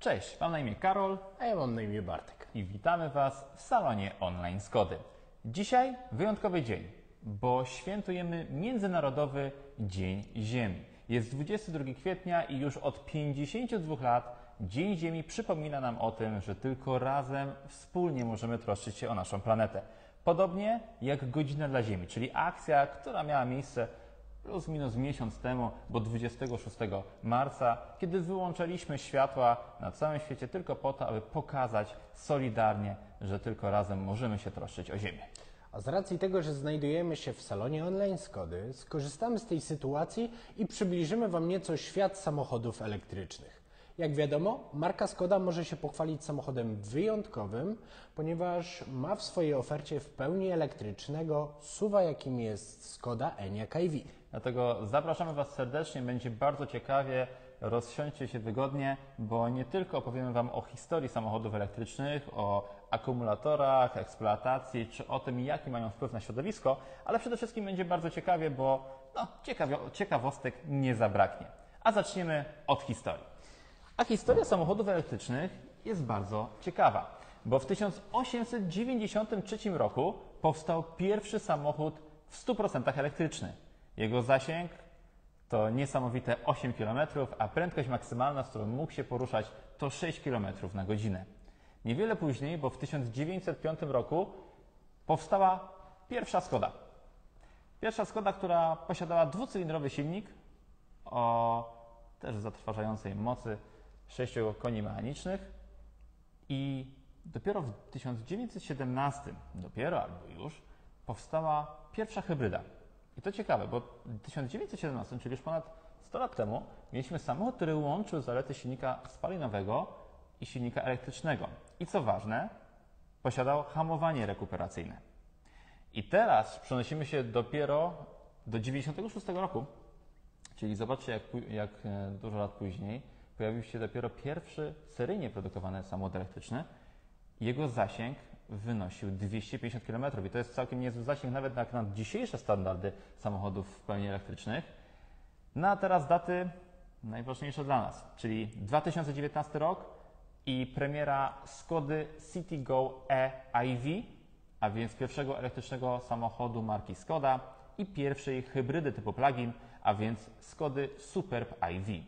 Cześć, mam na imię Karol A ja mam na imię Bartek. i witamy Was w salonie online Skody. Dzisiaj wyjątkowy dzień, bo świętujemy Międzynarodowy Dzień Ziemi. Jest 22 kwietnia i już od 52 lat Dzień Ziemi przypomina nam o tym, że tylko razem, wspólnie możemy troszczyć się o naszą planetę. Podobnie jak Godzina dla Ziemi, czyli akcja, która miała miejsce plus minus miesiąc temu, bo 26 marca, kiedy wyłączaliśmy światła na całym świecie tylko po to, aby pokazać solidarnie, że tylko razem możemy się troszczyć o Ziemię. A z racji tego, że znajdujemy się w salonie online Skody, skorzystamy z tej sytuacji i przybliżymy Wam nieco świat samochodów elektrycznych. Jak wiadomo, marka Skoda może się pochwalić samochodem wyjątkowym, ponieważ ma w swojej ofercie w pełni elektrycznego SUV-a, jakim jest Skoda Enyaq iV. Dlatego zapraszamy Was serdecznie, będzie bardzo ciekawie, rozsiądźcie się wygodnie, bo nie tylko opowiemy Wam o historii samochodów elektrycznych, o akumulatorach, eksploatacji, czy o tym, jaki mają wpływ na środowisko, ale przede wszystkim będzie bardzo ciekawie, bo ciekawostek nie zabraknie. A zaczniemy od historii. A historia samochodów elektrycznych jest bardzo ciekawa, bo w 1893 roku powstał pierwszy samochód w 100% elektryczny. Jego zasięg to niesamowite 8 km, a prędkość maksymalna, z którą mógł się poruszać, to 6 km na godzinę. Niewiele później, bo w 1905 roku powstała pierwsza Skoda. Pierwsza Skoda, która posiadała dwucylindrowy silnik o też zatrważającej mocy 6 koni mechanicznych i dopiero w 1917, albo już, powstała pierwsza hybryda. I to ciekawe, bo w 1917, czyli już ponad 100 lat temu, mieliśmy samochód, który łączył zalety silnika spalinowego i silnika elektrycznego. I co ważne, posiadał hamowanie rekuperacyjne. I teraz przenosimy się dopiero do 1996 roku, czyli zobaczcie, jak dużo lat później pojawił się dopiero pierwszy seryjnie produkowany samochód elektryczny. Jego zasięg wynosił 250 km i to jest całkiem niezły zasięg, nawet jak na dzisiejsze standardy samochodów w pełni elektrycznych. No a teraz daty najważniejsze dla nas, czyli 2019 rok i premiera Skody Citigo e-iV, a więc pierwszego elektrycznego samochodu marki Skoda i pierwszej hybrydy typu plug-in, a więc Skody Superb iV.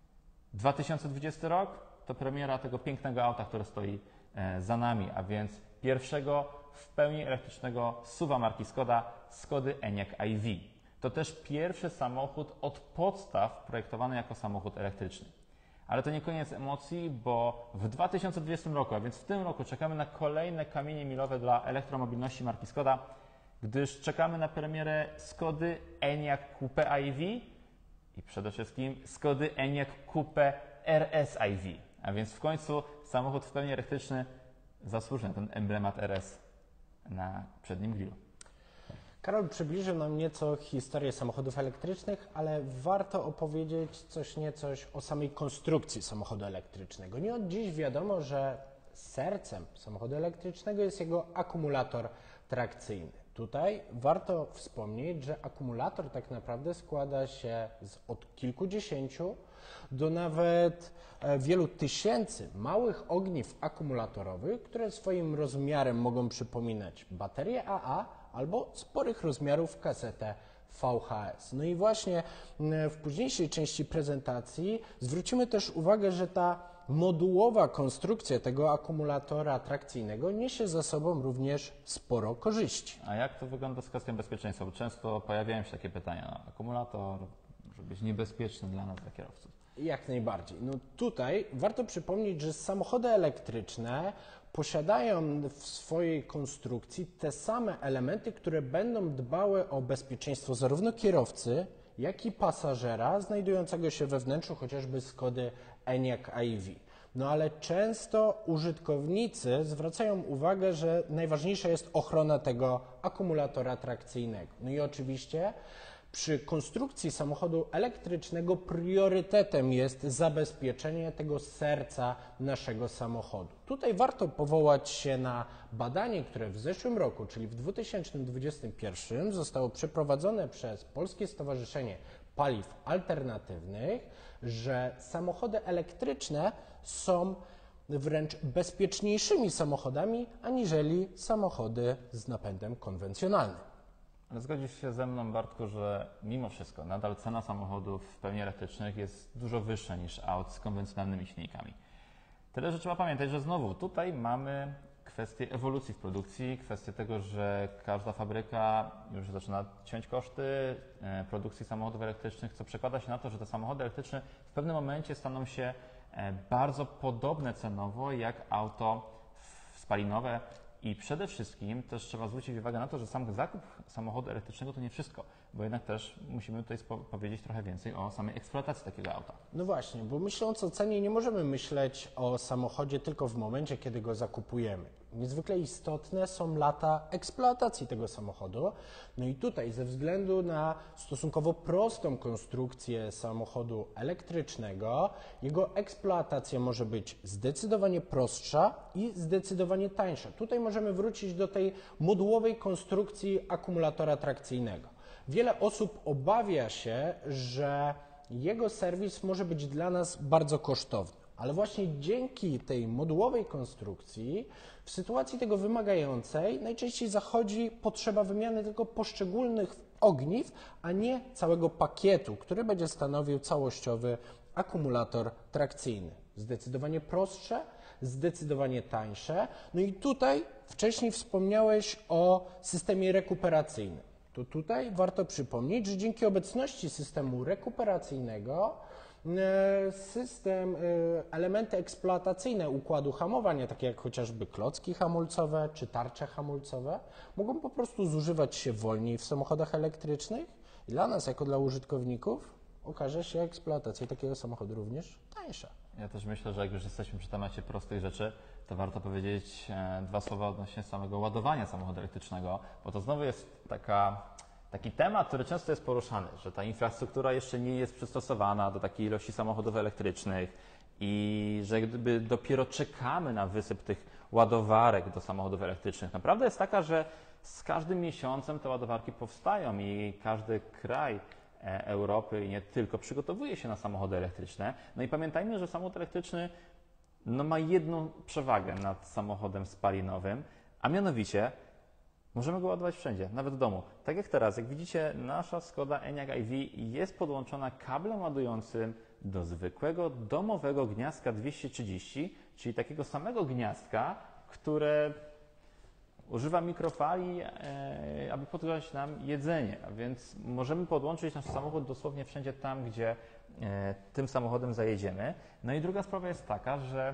2020 rok to premiera tego pięknego auta, które stoi za nami, a więc pierwszego w pełni elektrycznego SUV-a marki Skoda, Skody Enyaq iV. To też pierwszy samochód od podstaw projektowany jako samochód elektryczny. Ale to nie koniec emocji, bo w 2020 roku, a więc w tym roku, czekamy na kolejne kamienie milowe dla elektromobilności marki Skoda, gdyż czekamy na premierę Skody Enyaq Coupe iV i przede wszystkim Skody Enyaq Coupe RS iV. A więc w końcu samochód w pełni elektryczny zasłuży na ten emblemat RS na przednim grillu. Karol przybliżył nam nieco historię samochodów elektrycznych, ale warto opowiedzieć coś o samej konstrukcji samochodu elektrycznego. Nie od dziś wiadomo, że sercem samochodu elektrycznego jest jego akumulator trakcyjny. Tutaj warto wspomnieć, że akumulator tak naprawdę składa się od kilkudziesięciu do nawet wielu tysięcy małych ogniw akumulatorowych, które swoim rozmiarem mogą przypominać baterię AA albo sporych rozmiarów kasetę VHS. No i właśnie w późniejszej części prezentacji zwrócimy też uwagę, że ta modułowa konstrukcja tego akumulatora trakcyjnego niesie za sobą również sporo korzyści. A jak to wygląda z kwestią bezpieczeństwa? Bo często pojawiają się takie pytania. Akumulator może być niebezpieczny dla nas, dla kierowców. Jak najbardziej. No tutaj warto przypomnieć, że samochody elektryczne posiadają w swojej konstrukcji te same elementy, które będą dbały o bezpieczeństwo zarówno kierowcy, jak i pasażera znajdującego się we wnętrzu chociażby Skody Enyaq iV. No ale często użytkownicy zwracają uwagę, że najważniejsza jest ochrona tego akumulatora trakcyjnego. No i oczywiście przy konstrukcji samochodu elektrycznego priorytetem jest zabezpieczenie tego serca naszego samochodu. Tutaj warto powołać się na badanie, które w zeszłym roku, czyli w 2021, zostało przeprowadzone przez Polskie Stowarzyszenie paliw alternatywnych, że samochody elektryczne są wręcz bezpieczniejszymi samochodami aniżeli samochody z napędem konwencjonalnym. Ale zgodzisz się ze mną, Bartku, że mimo wszystko nadal cena samochodów w pełni elektrycznych jest dużo wyższa niż aut z konwencjonalnymi silnikami. Tyle, że trzeba pamiętać, że znowu tutaj mamy kwestię ewolucji w produkcji, kwestię tego, że każda fabryka już zaczyna ciąć koszty produkcji samochodów elektrycznych, co przekłada się na to, że te samochody elektryczne w pewnym momencie staną się bardzo podobne cenowo jak auto spalinowe. I przede wszystkim też trzeba zwrócić uwagę na to, że sam zakup samochodu elektrycznego to nie wszystko, bo jednak też musimy tutaj powiedzieć trochę więcej o samej eksploatacji takiego auta. No właśnie, bo myśląc o cenie nie możemy myśleć o samochodzie tylko w momencie, kiedy go zakupujemy. Niezwykle istotne są lata eksploatacji tego samochodu. No i tutaj ze względu na stosunkowo prostą konstrukcję samochodu elektrycznego, jego eksploatacja może być zdecydowanie prostsza i zdecydowanie tańsza. Tutaj możemy wrócić do tej modułowej konstrukcji akumulatora trakcyjnego. Wiele osób obawia się, że jego serwis może być dla nas bardzo kosztowny. Ale właśnie dzięki tej modułowej konstrukcji, w sytuacji tego wymagającej, najczęściej zachodzi potrzeba wymiany tylko poszczególnych ogniw, a nie całego pakietu, który będzie stanowił całościowy akumulator trakcyjny. Zdecydowanie prostsze, zdecydowanie tańsze. No i tutaj wcześniej wspomniałeś o systemie rekuperacyjnym. To tutaj warto przypomnieć, że dzięki obecności systemu rekuperacyjnego elementy eksploatacyjne układu hamowania, takie jak chociażby klocki hamulcowe czy tarcze hamulcowe, mogą po prostu zużywać się wolniej w samochodach elektrycznych i dla nas, jako dla użytkowników, okaże się eksploatacja takiego samochodu również tańsza. Ja też myślę, że jak już jesteśmy przy temacie prostych rzeczy, to warto powiedzieć dwa słowa odnośnie samego ładowania samochodu elektrycznego, bo to znowu jest taki temat, który często jest poruszany, że ta infrastruktura jeszcze nie jest przystosowana do takiej ilości samochodów elektrycznych i że gdyby dopiero czekamy na wysyp tych ładowarek do samochodów elektrycznych. Naprawdę jest taka, że z każdym miesiącem te ładowarki powstają i każdy kraj Europy i nie tylko przygotowuje się na samochody elektryczne. No i pamiętajmy, że samochód elektryczny ma jedną przewagę nad samochodem spalinowym, a mianowicie możemy go ładować wszędzie, nawet w domu. Tak jak teraz, jak widzicie, nasza Skoda Enyaq iV jest podłączona kablem ładującym do zwykłego domowego gniazdka 230, czyli takiego samego gniazdka, które używa mikrofali, aby podgrzać nam jedzenie. A więc możemy podłączyć nasz samochód dosłownie wszędzie tam, gdzie tym samochodem zajedziemy. No i druga sprawa jest taka, że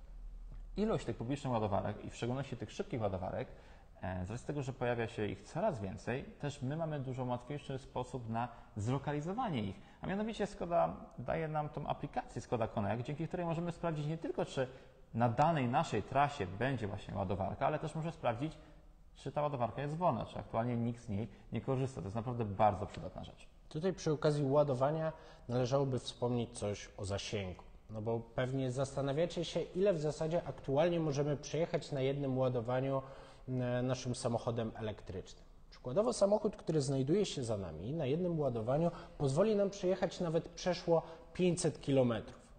ilość tych publicznych ładowarek i w szczególności tych szybkich ładowarek, z racji tego, że pojawia się ich coraz więcej, też my mamy dużo łatwiejszy sposób na zlokalizowanie ich. A mianowicie Skoda daje nam tą aplikację Skoda Connect, dzięki której możemy sprawdzić nie tylko, czy na danej naszej trasie będzie właśnie ładowarka, ale też może sprawdzić, czy ta ładowarka jest wolna, czy aktualnie nikt z niej nie korzysta. To jest naprawdę bardzo przydatna rzecz. Tutaj przy okazji ładowania należałoby wspomnieć coś o zasięgu. No bo pewnie zastanawiacie się, ile w zasadzie aktualnie możemy przejechać na jednym ładowaniu naszym samochodem elektrycznym. Przykładowo samochód, który znajduje się za nami, na jednym ładowaniu pozwoli nam przejechać nawet przeszło 500 km,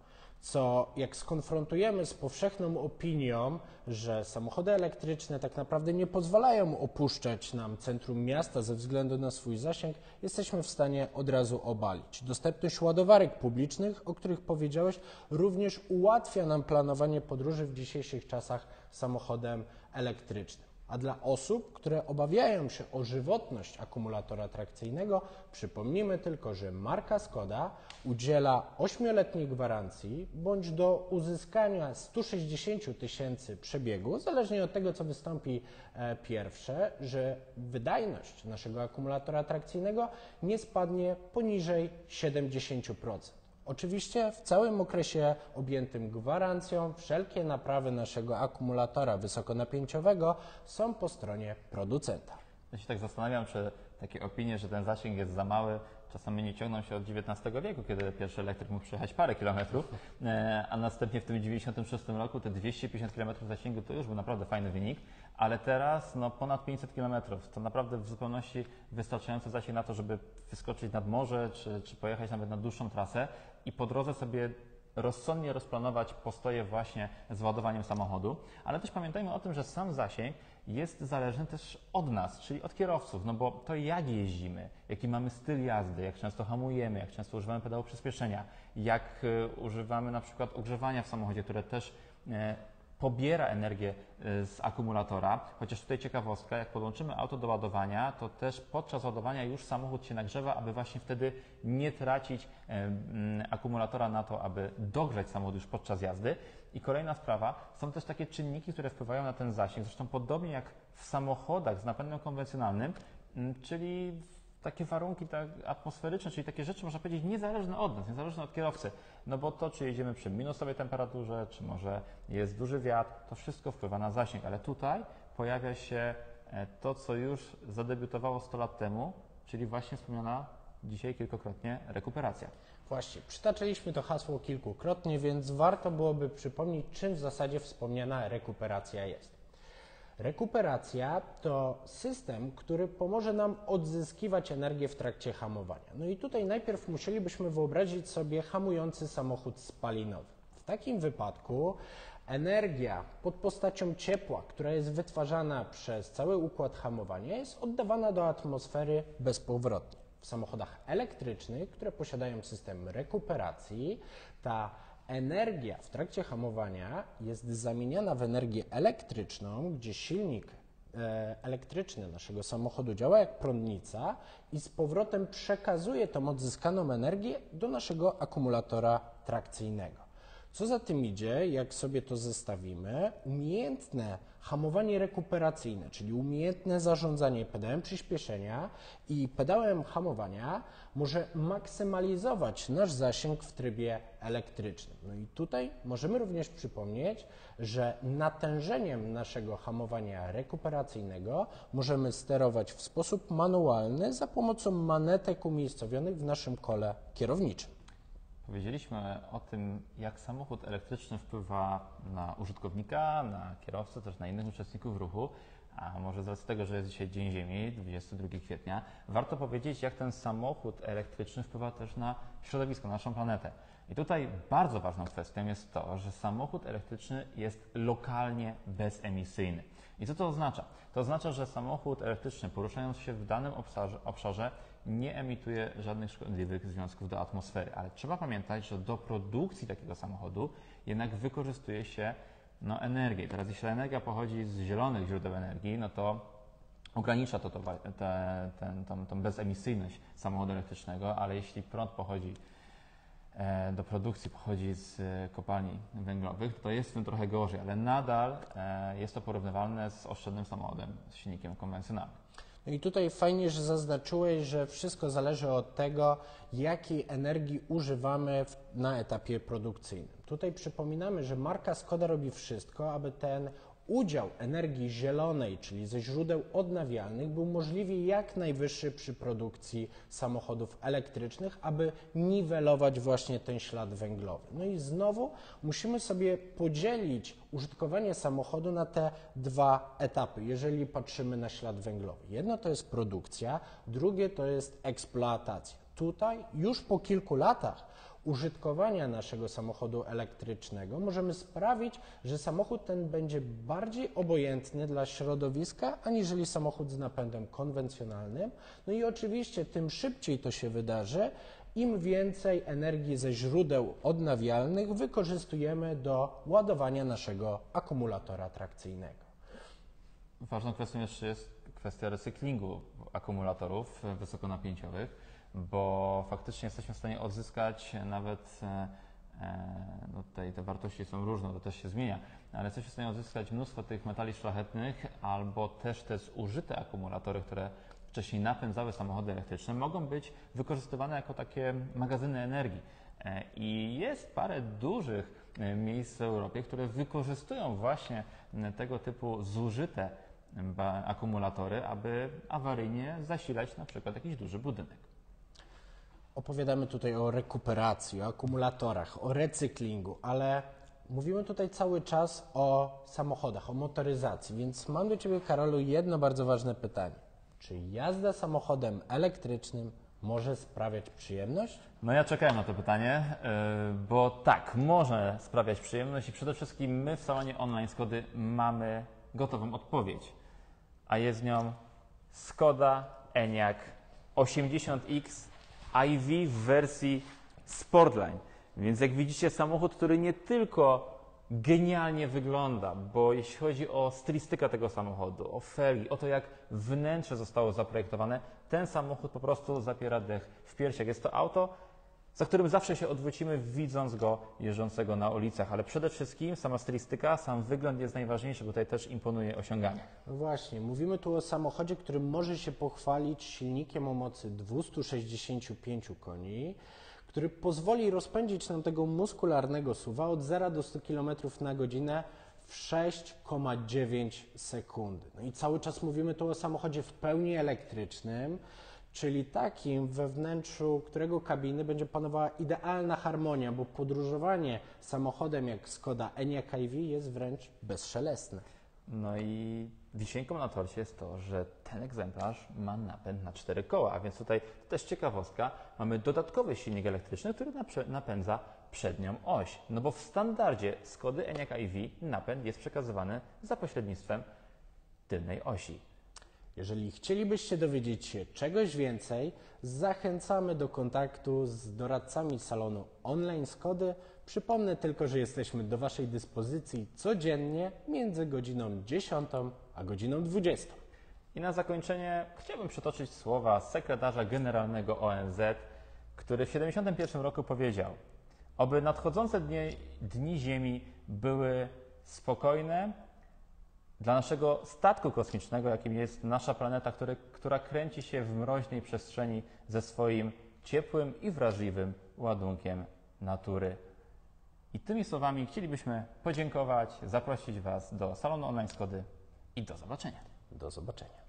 co jak skonfrontujemy z powszechną opinią, że samochody elektryczne tak naprawdę nie pozwalają opuszczać nam centrum miasta ze względu na swój zasięg, jesteśmy w stanie od razu obalić. Dostępność ładowarek publicznych, o których powiedziałeś, również ułatwia nam planowanie podróży w dzisiejszych czasach samochodem elektrycznym. A dla osób, które obawiają się o żywotność akumulatora trakcyjnego, przypomnijmy tylko, że marka Skoda udziela 8-letniej gwarancji bądź do uzyskania 160 000 przebiegu, zależnie od tego, co wystąpi pierwsze, że wydajność naszego akumulatora trakcyjnego nie spadnie poniżej 70%. Oczywiście w całym okresie objętym gwarancją wszelkie naprawy naszego akumulatora wysokonapięciowego są po stronie producenta. Ja się tak zastanawiam, czy takie opinie, że ten zasięg jest za mały, czasami nie ciągną się od XIX wieku, kiedy pierwszy elektryk mógł przejechać parę kilometrów, a następnie w tym 96 roku te 250 km zasięgu to już był naprawdę fajny wynik, ale teraz no, ponad 500 km to naprawdę w zupełności wystarczający zasięg na to, żeby wyskoczyć nad morze, czy pojechać nawet na dłuższą trasę i po drodze sobie rozsądnie rozplanować postoje właśnie z ładowaniem samochodu, ale też pamiętajmy o tym, że sam zasięg jest zależny też od nas, czyli od kierowców, no bo to jak jeździmy, jaki mamy styl jazdy, jak często hamujemy, jak często używamy pedału przyspieszenia, jak używamy na przykład ogrzewania w samochodzie, które też pobiera energię z akumulatora, chociaż tutaj ciekawostka, jak podłączymy auto do ładowania, to też podczas ładowania już samochód się nagrzewa, aby właśnie wtedy nie tracić akumulatora na to, aby dogrzać samochód już podczas jazdy. I kolejna sprawa, są też takie czynniki, które wpływają na ten zasięg, zresztą podobnie jak w samochodach z napędem konwencjonalnym, czyli takie warunki atmosferyczne, czyli takie rzeczy, można powiedzieć, niezależne od nas, niezależne od kierowcy. No bo to, czy jedziemy przy minusowej temperaturze, czy może jest duży wiatr, to wszystko wpływa na zasięg. Ale tutaj pojawia się to, co już zadebiutowało 100 lat temu, czyli właśnie wspomniana dzisiaj kilkukrotnie rekuperacja. Właśnie, przytaczaliśmy to hasło kilkukrotnie, więc warto byłoby przypomnieć, czym w zasadzie wspomniana rekuperacja jest. Rekuperacja to system, który pomoże nam odzyskiwać energię w trakcie hamowania. No i tutaj najpierw musielibyśmy wyobrazić sobie hamujący samochód spalinowy. W takim wypadku energia pod postacią ciepła, która jest wytwarzana przez cały układ hamowania, jest oddawana do atmosfery bezpowrotnie. W samochodach elektrycznych, które posiadają system rekuperacji, ta energia w trakcie hamowania jest zamieniana w energię elektryczną, gdzie silnik elektryczny naszego samochodu działa jak prądnica i z powrotem przekazuje tą odzyskaną energię do naszego akumulatora trakcyjnego. Co za tym idzie, jak sobie to zestawimy, umiejętne hamowanie rekuperacyjne, czyli umiejętne zarządzanie pedałem przyspieszenia i pedałem hamowania może maksymalizować nasz zasięg w trybie elektrycznym. No i tutaj możemy również przypomnieć, że natężeniem naszego hamowania rekuperacyjnego możemy sterować w sposób manualny za pomocą manetek umiejscowionych w naszym kole kierowniczym. Powiedzieliśmy o tym, jak samochód elektryczny wpływa na użytkownika, na kierowcę, też na innych uczestników ruchu, a może z racji tego, że jest dzisiaj Dzień Ziemi, 22 kwietnia, warto powiedzieć, jak ten samochód elektryczny wpływa też na środowisko, na naszą planetę. I tutaj bardzo ważną kwestią jest to, że samochód elektryczny jest lokalnie bezemisyjny. I co to oznacza? To oznacza, że samochód elektryczny, poruszając się w danym obszarze, nie emituje żadnych szkodliwych związków do atmosfery. Ale trzeba pamiętać, że do produkcji takiego samochodu jednak wykorzystuje się energię. Teraz jeśli energia pochodzi z zielonych źródeł energii, no to ogranicza to tą bezemisyjność samochodu elektrycznego, ale jeśli prąd do produkcji pochodzi z kopalni węglowych, to jest w tym trochę gorzej, ale nadal jest to porównywalne z oszczędnym samochodem z silnikiem konwencjonalnym. No i tutaj fajnie, że zaznaczyłeś, że wszystko zależy od tego, jakiej energii używamy na etapie produkcyjnym. Tutaj przypominamy, że marka Skoda robi wszystko, aby ten udział energii zielonej, czyli ze źródeł odnawialnych, był możliwie jak najwyższy przy produkcji samochodów elektrycznych, aby niwelować właśnie ten ślad węglowy. No i znowu musimy sobie podzielić użytkowanie samochodu na te dwa etapy, jeżeli patrzymy na ślad węglowy. Jedno to jest produkcja, drugie to jest eksploatacja. Tutaj już po kilku latach użytkowania naszego samochodu elektrycznego możemy sprawić, że samochód ten będzie bardziej obojętny dla środowiska, aniżeli samochód z napędem konwencjonalnym. No i oczywiście tym szybciej to się wydarzy, im więcej energii ze źródeł odnawialnych wykorzystujemy do ładowania naszego akumulatora trakcyjnego. Ważną kwestią jeszcze jest kwestia recyklingu akumulatorów wysokonapięciowych, bo faktycznie jesteśmy w stanie odzyskać nawet, tutaj te wartości są różne, to też się zmienia, ale jesteśmy w stanie odzyskać mnóstwo tych metali szlachetnych albo też te zużyte akumulatory, które wcześniej napędzały samochody elektryczne, mogą być wykorzystywane jako takie magazyny energii. I jest parę dużych miejsc w Europie, które wykorzystują właśnie tego typu zużyte akumulatory, aby awaryjnie zasilać na przykład jakiś duży budynek. Opowiadamy tutaj o rekuperacji, o akumulatorach, o recyklingu, ale mówimy tutaj cały czas o samochodach, o motoryzacji, więc mam do Ciebie, Karolu, jedno bardzo ważne pytanie. Czy jazda samochodem elektrycznym może sprawiać przyjemność? No ja czekałem na to pytanie, bo tak, może sprawiać przyjemność i przede wszystkim my w salonie online Skody mamy gotową odpowiedź, a jest nią Skoda Enyaq 80X iV w wersji Sportline. Więc jak widzicie, samochód, który nie tylko genialnie wygląda, bo jeśli chodzi o stylistykę tego samochodu, o felgi, o to, jak wnętrze zostało zaprojektowane, ten samochód po prostu zapiera dech w piersiach. Jest to auto, za którym zawsze się odwrócimy, widząc go jeżdżącego na ulicach, ale przede wszystkim sama stylistyka, sam wygląd jest najważniejszy, bo tutaj też imponuje osiąganie. No właśnie, mówimy tu o samochodzie, który może się pochwalić silnikiem o mocy 265 koni, który pozwoli rozpędzić nam tego muskularnego SUV-a od 0 do 100 km na godzinę w 6,9 sekundy. No i cały czas mówimy tu o samochodzie w pełni elektrycznym, czyli takim, we wnętrzu którego kabiny będzie panowała idealna harmonia, bo podróżowanie samochodem jak Skoda Enyaq iV jest wręcz bezszelestne. No i wisienką na torcie jest to, że ten egzemplarz ma napęd na 4 koła, a więc tutaj to też ciekawostka, mamy dodatkowy silnik elektryczny, który napędza przednią oś. No bo w standardzie Skody Enyaq iV napęd jest przekazywany za pośrednictwem tylnej osi. Jeżeli chcielibyście dowiedzieć się czegoś więcej, zachęcamy do kontaktu z doradcami salonu online Skody. Przypomnę tylko, że jesteśmy do Waszej dyspozycji codziennie między godziną 10 a godziną 20. I na zakończenie chciałbym przytoczyć słowa sekretarza generalnego ONZ, który w 1971 roku powiedział: oby nadchodzące dni Ziemi były spokojne dla naszego statku kosmicznego, jakim jest nasza planeta, która kręci się w mroźnej przestrzeni ze swoim ciepłym i wrażliwym ładunkiem natury. I tymi słowami chcielibyśmy podziękować, zaprosić Was do salonu online Skody i do zobaczenia. Do zobaczenia.